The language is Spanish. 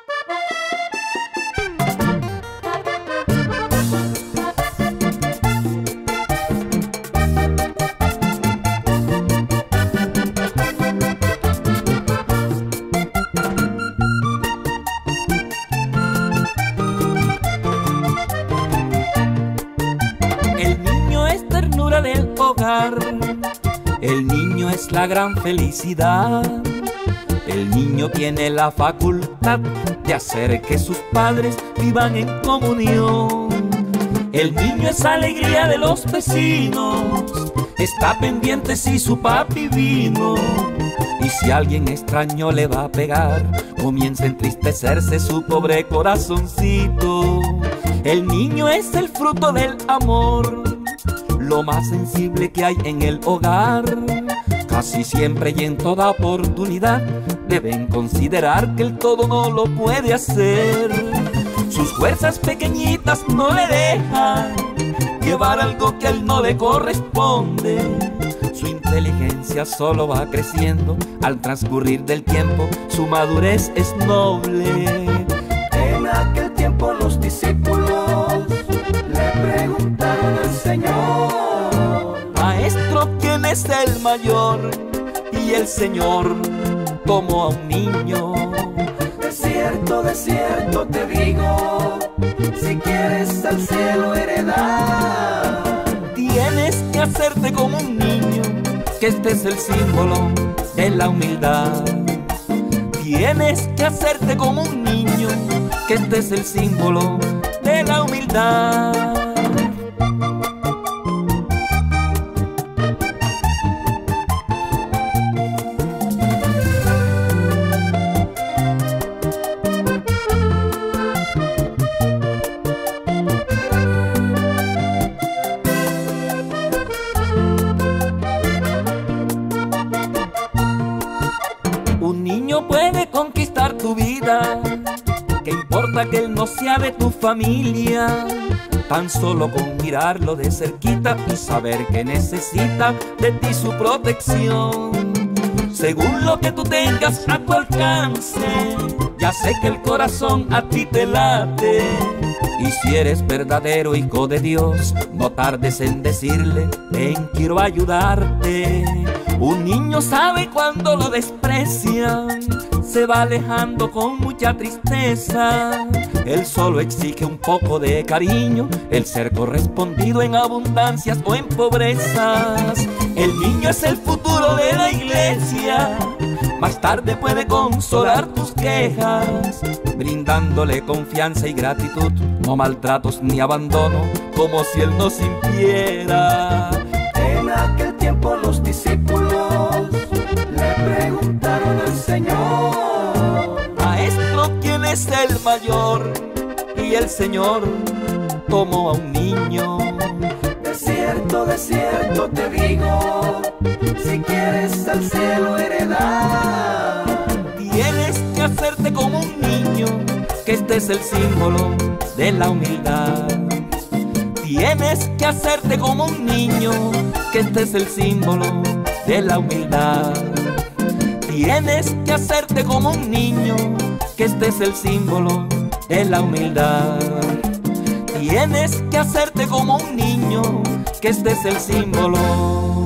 El niño es ternura del hogar, el niño es la gran felicidad. El niño tiene la facultad de hacer que sus padres vivan en comunión. El niño es alegría de los vecinos, está pendiente si su papi vino. Y si alguien extraño le va a pegar, comienza a entristecerse su pobre corazoncito. El niño es el fruto del amor, lo más sensible que hay en el hogar. Casi siempre y en toda oportunidad deben considerar que el todo no lo puede hacer. Sus fuerzas pequeñitas no le dejan llevar algo que a él no le corresponde. Su inteligencia solo va creciendo al transcurrir del tiempo, su madurez es noble. En aquel tiempo los discípulos le preguntaron al Señor: Maestro, ¿quién es el mayor? Y el Señor tomó a un niño. De cierto te digo, si quieres al cielo heredar, tienes que hacerte como un niño, que este es el símbolo de la humildad. Tienes que hacerte como un niño, que este es el símbolo de la humildad. Un niño puede conquistar tu vida, ¿qué importa que él no sea de tu familia? Tan solo con mirarlo de cerquita y saber que necesita de ti su protección. Según lo que tú tengas a tu alcance, ya sé que el corazón a ti te late. Y si eres verdadero hijo de Dios, no tardes en decirle: ven, quiero ayudarte. Un niño sabe cuando lo desprecian, se va alejando con mucha tristeza. Él solo exige un poco de cariño, el ser correspondido en abundancias o en pobrezas. El niño es el futuro de la iglesia, más tarde puede consolar tus quejas, brindándole confianza y gratitud, no maltratos ni abandono, como si él no sintiera. En aquel tiempo los discípulos le preguntaron al Señor: Maestro, ¿quién es el mayor? Y el Señor tomó a un niño. De cierto te digo, si quieres al cielo heredar, tienes que hacerte como un niño, que este es el símbolo de la humildad. Tienes que hacerte como un niño, que este es el símbolo de la humildad. Tienes que hacerte como un niño, que este es el símbolo de la humildad. Tienes que hacerte como un niño, que este es el símbolo